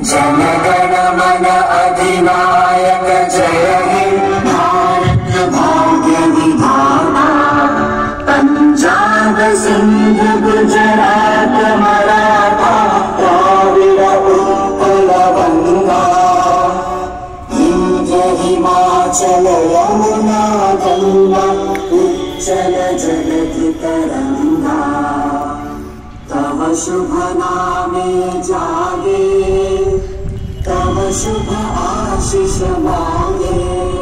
जनगण मन अधिनायक जय हे भारत भाग्य विधाता। पंजाब सिंध गुजरात मराठा द्राविड़ उत्कल गंगा। विंध्य हिमाचल यमुना गंगा उच्चल जलधि तरंगा। तव शुभ नामे जागे तव शुभ आशीष मांगे।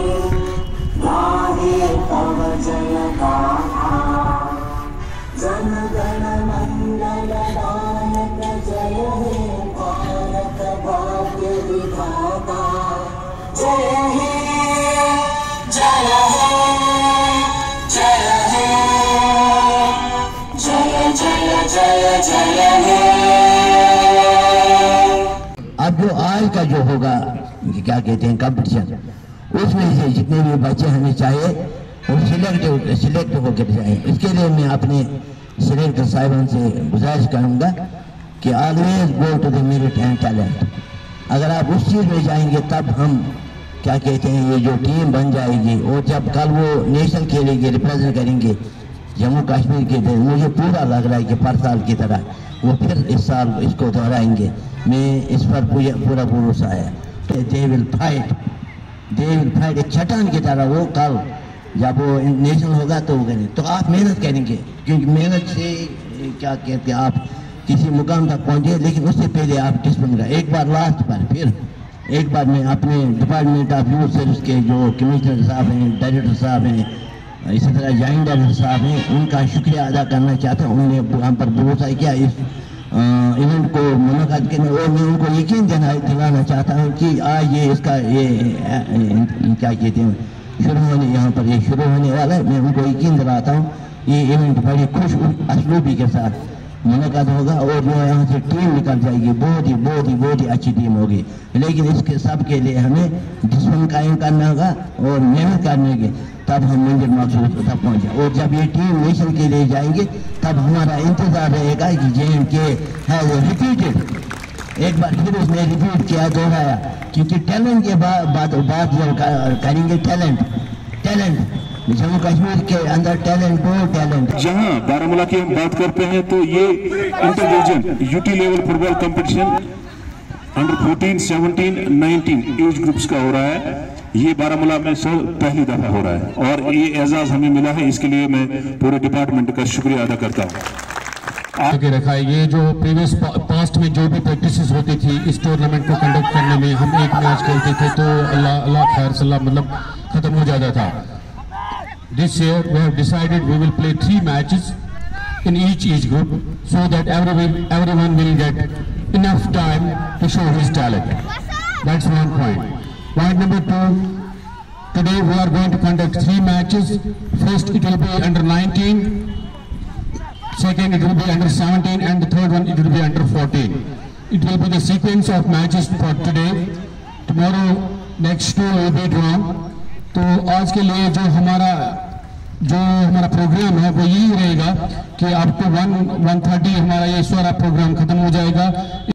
गाहे तव जय गाथा जन गण मंगल दायक जय हे भारत भाग्य विधाता। जय हे जय हे जय हे जय जय जय जय हे। अब जो आज का जो होगा क्या कहते हैं कंपटीशन, उसमें से जितने भी बच्चे हमें चाहिए वो सिलेक्ट होकर जाए। इसके लिए मैं अपने सिलेक्टर साहिबान से गुजारिश करूँगा कि always go to the merit and talent. अगर आप उस चीज़ में जाएंगे तब हम क्या कहते हैं ये जो टीम बन जाएगी, और जब कल वो नेशनल खेलेंगे रिप्रेजेंट करेंगे जम्मू कश्मीर के लिए, मुझे पूरा लग रहा है कि पर साल की तरह वो फिर इस साल इसको दोहराएंगे। मैं इस पर पूरा भरोसा है। दे विल फाइट एक चट्टान की तरह। वो कल जब वो नेशनल होगा तो वो करेंगे। तो आप मेहनत करेंगे, क्योंकि मेहनत से क्या कहते हैं आप किसी मुकाम तक पहुँचे, लेकिन उससे पहले आप डिसिप्लिन का एक बार लास्ट पर फिर एक बार मैं अपने डिपार्टमेंट ऑफ यूथ सर्विस के जो कमिश्नर साहब हैं, डायरेक्टर साहब हैं, इसी तरह जॉइंट डायरेक्टर साहब हैं, उनका शुक्रिया अदा करना चाहता हूँ। उन्होंने हम पर भरोसा किया इस इवेंट को मुनक़द करने, और मैं उनको यकीन दिलाना चाहता हूँ कि आज ये इसका ये क्या कहते हैं शुरू होने यहाँ पर ये शुरू होने वाला है। मैं उनको यकीन दिलाता हूँ ये इवेंट बड़ी खुश असलूबी के साथ मुनक़द होगा, और जो यहाँ से टीम निकल जाएगी बहुत ही अच्छी टीम होगी। लेकिन इसके सब के लिए हमें डिसिप्लिन कायम करना होगा और मेहनत करने के, तब हम मंजिल मकसूद तक पहुँचे। और जब ये टीम नेशनल के लिए जाएंगे तब हमारा इंतजार रहेगा कि JNK हैज़ रिपीटेड, एक बार फिर उसने रिपीट किया, दोहराया, क्योंकि टैलेंट के बाद जब करेंगे टैलेंट जम्मू कश्मीर के अंदर बहुत टैलेंट। जहां बारामूला की हम बात करते हैं तो ये inter division UT level football competition under 14, 17, 19 age groups का हो रहा है। ये बारामूला में पहली दफा हो रहा है और ये एजाज हमें मिला है, इसके लिए मैं पूरे डिपार्टमेंट का शुक्रिया अदा करता हूँ। आगे रखा है। ये जो प्रीवियस पास्ट में जो भी प्रैक्टिसेस होती थी इस टूर्नामेंट को कंडक्ट करने में, हम एक मैच खेलते थे तो अल्लाह खैर सल्लाह मतलब खत्म हो जाता था। This year we have decided we will play 3 matches in each group so that everyone will get enough time to show his talent. That's one point. Point number 2, today we are going to conduct 3 matches. First it will be under 19, second it will be under 17, and the third one it will be under 14. It will be the sequence of matches for today. Tomorrow next 2 will be drawn. तो आज के लिए जो हमारा programme है वो यही रहेगा कि आपको 1:30 हमारा ये सारा प्रोग्राम खत्म हो जाएगा।